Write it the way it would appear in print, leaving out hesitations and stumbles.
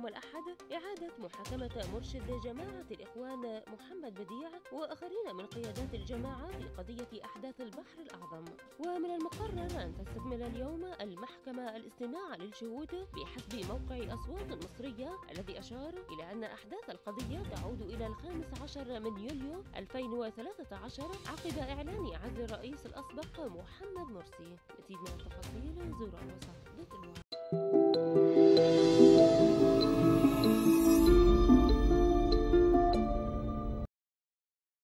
الأحد إعادة محاكمة مرشد جماعة الإخوان محمد بديع وآخرين من قيادات الجماعة في قضية أحداث البحر الأعظم. ومن المقرر أن تستكمل اليوم المحكمة الاستماع للشهود بحسب موقع أصوات مصرية، الذي أشار إلى أن أحداث القضية تعود إلى 15 من يوليو 2013 عقب إعلان عزل الرئيس الأسبق محمد مرسي. مزيد من التفاصيل زوروا الوثائق.